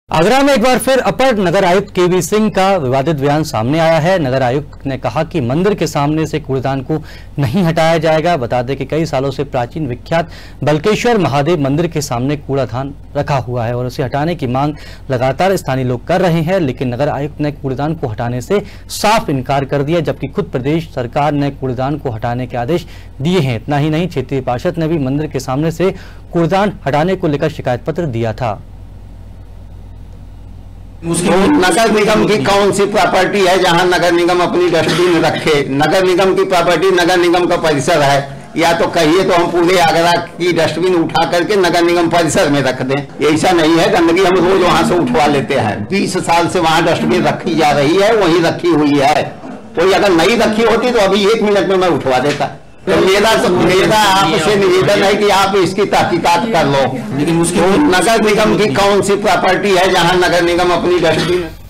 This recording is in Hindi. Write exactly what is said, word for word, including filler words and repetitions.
आगरा में एक बार फिर अपर नगर आयुक्त के वी सिंह का विवादित बयान सामने आया है। नगर आयुक्त ने कहा कि मंदिर के सामने से कूड़ेदान को नहीं हटाया जाएगा। बता दें कि कई सालों से प्राचीन विख्यात बल्केश्वर महादेव मंदिर के सामने कूड़ादान रखा हुआ है और उसे हटाने की मांग लगातार स्थानीय लोग कर रहे हैं, लेकिन नगर आयुक्त ने कूड़ेदान को हटाने से साफ इनकार कर दिया, जबकि खुद प्रदेश सरकार ने कूड़ेदान को हटाने के आदेश दिए हैं। इतना ही नहीं, क्षेत्रीय पार्षद ने भी मंदिर के सामने से कूड़ेदान हटाने को लेकर शिकायत पत्र दिया था। तो नगर निगम की कौन सी प्रॉपर्टी है जहां नगर निगम अपनी डस्टबिन रखे? नगर निगम की प्रॉपर्टी नगर निगम का परिसर है, या तो कहिए तो हम पूरे आगरा की डस्टबिन उठा करके नगर निगम परिसर में रख दें। ऐसा नहीं है, गंदगी हम रोज वहां से उठवा लेते हैं। बीस साल से वहां डस्टबिन रखी जा रही है, वहीं रखी हुई है। कोई अगर नहीं रखी होती तो अभी एक मिनट में मैं उठवा देता। तो मेरा मेरा आपसे निवेदन है कि आप इसकी तहकीकात कर लो। लेकिन उसकी नगर निगम की कौन सी प्रॉपर्टी है जहां नगर निगम अपनी डस्टबिन